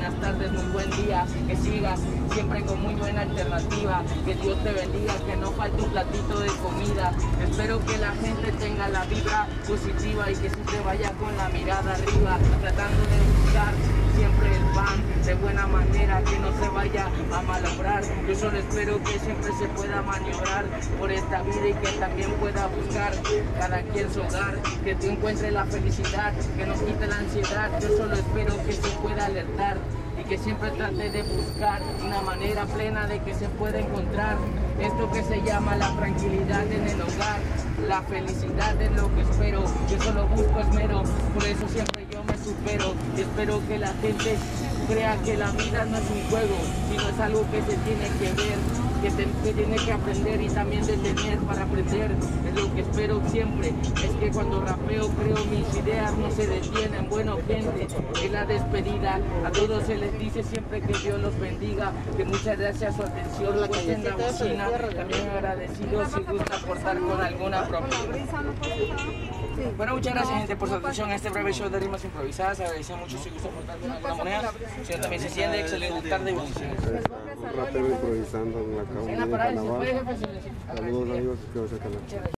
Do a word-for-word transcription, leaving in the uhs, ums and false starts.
buenas tardes, muy buen día, que sigas siempre con muy buena alternativa, que Dios te bendiga, que no falte un platito de comida. Espero que la gente tenga la vibra positiva y que siempre vaya con la mirada arriba, tratando de buscar siempre el pan de buena manera, que no se vaya a malograr. Yo solo espero que siempre se pueda maniobrar por esta vida y que también pueda buscar cada quien su hogar, que te encuentre la felicidad, que nos quite la ansiedad. Yo solo espero que se pueda alertar y que siempre trate de buscar una manera plena de que se pueda encontrar esto que se llama la tranquilidad en el hogar. La felicidad es lo que espero, yo solo busco esmero, por eso siempre yo me supero y espero que la gente crea que la vida no es un juego, sino es algo que se tiene que ver, que, te, que tiene que aprender y también detener para aprender. Es lo que espero siempre, es que cuando rapeo creo mis ideas no se detienen. Bueno, gente, en la despedida a todos se les dice siempre que Dios los bendiga, que muchas gracias a su atención, la pues en la bocina, también agradecido si gusta aportar con alguna propia. Bueno, muchas gracias, gente, por su atención a este breve show de rimas improvisadas. Agradecemos mucho si gusta aportar con alguna moneda. Si no, también se siente, excelente tarde y bendiciones. Un rapero improvisando en la calle de Carnaval. Saludos amigos, suscríbanse al canal.